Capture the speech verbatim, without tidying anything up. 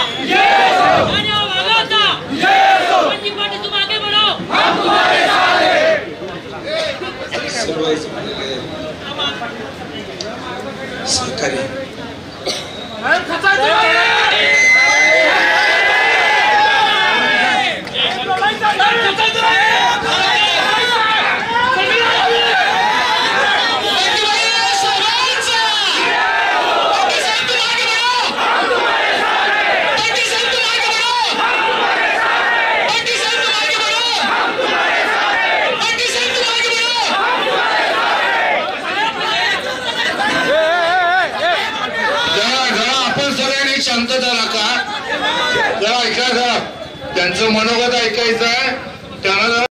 मान्यवर वाघाचा पंजी पाटील तुम आगे बढ़ो, हम तुम्हारे साथ हैं। सरकारी शांतता नका, जरा ऐका, जरा त्यांचं मनोगत ऐकायचं आहे, त्यांना